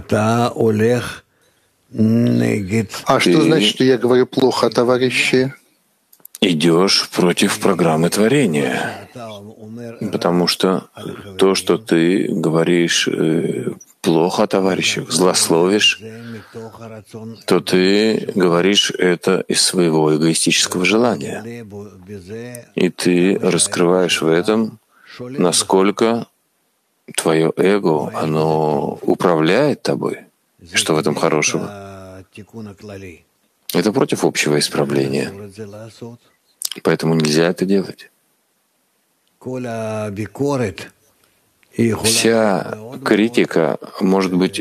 А что значит, что я говорю плохо о товарище? Идешь против программы творения, потому что то, что ты говоришь плохо о товарищах, злословишь, то ты говоришь это из своего эгоистического желания. И ты раскрываешь в этом, насколько твое эго, оно управляет тобой. Что в этом хорошего? Это против общего исправления. Поэтому нельзя это делать. Вся критика может быть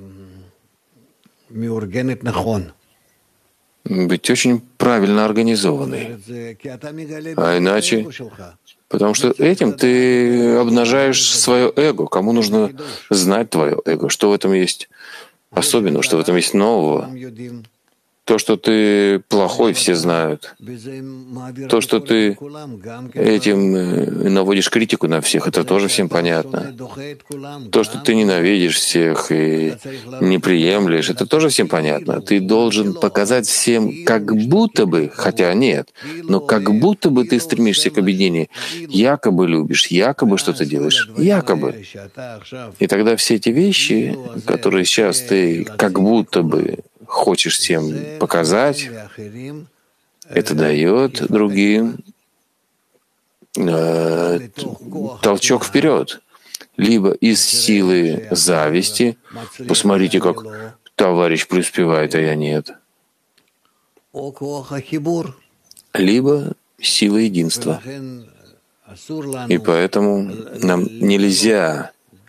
очень правильно организованной. А иначе, потому что этим ты обнажаешь свое эго. Кому нужно знать твое эго? Что в этом есть особенного, что в этом есть нового? То, что ты плохой, все знают. То, что ты этим наводишь критику на всех, это тоже всем понятно. То, что ты ненавидишь всех и не приемлешь, это тоже всем понятно. Ты должен показать всем как будто бы, хотя нет, но как будто бы ты стремишься к объединению. Якобы любишь, якобы что-то делаешь, якобы. И тогда все эти вещи, которые сейчас ты как будто бы хочешь всем показать, это дает другим толчок вперед. Либо из силы зависти, посмотрите, как товарищ преуспевает, а я нет. Либо сила единства. И поэтому нам нельзя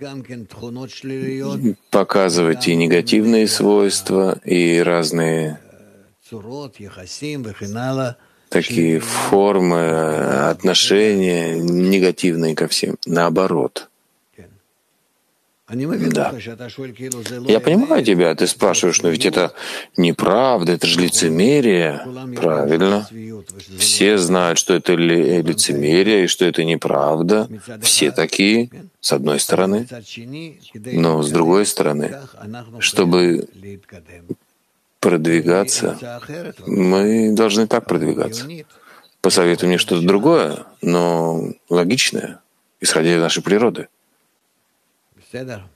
показывать и негативные свойства, и разные такие формы отношения негативные ко всем. Наоборот. Да. Я понимаю тебя, ты спрашиваешь, но ведь это неправда, это же лицемерие. Правильно. Все знают, что это лицемерие и что это неправда. Все такие, с одной стороны. Но с другой стороны, чтобы продвигаться, мы должны так продвигаться. Посоветуй мне что-то другое, но логичное, исходя из нашей природы.